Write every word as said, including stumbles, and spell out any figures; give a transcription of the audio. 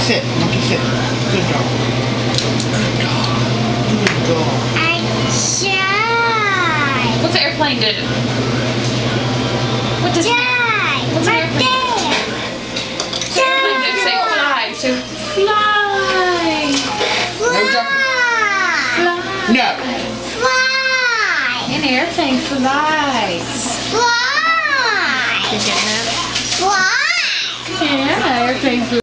sit. Monkey sit. Good dog. Good dog. Good dog. I tried. What's the airplane do? What does Try. What's an Right airplane? there. What's an airplane do? Say fly. So fly. No jumping. Fly. No. Fly. An airplane flies. Fly. You get that? Fly. Yeah, airplane flies.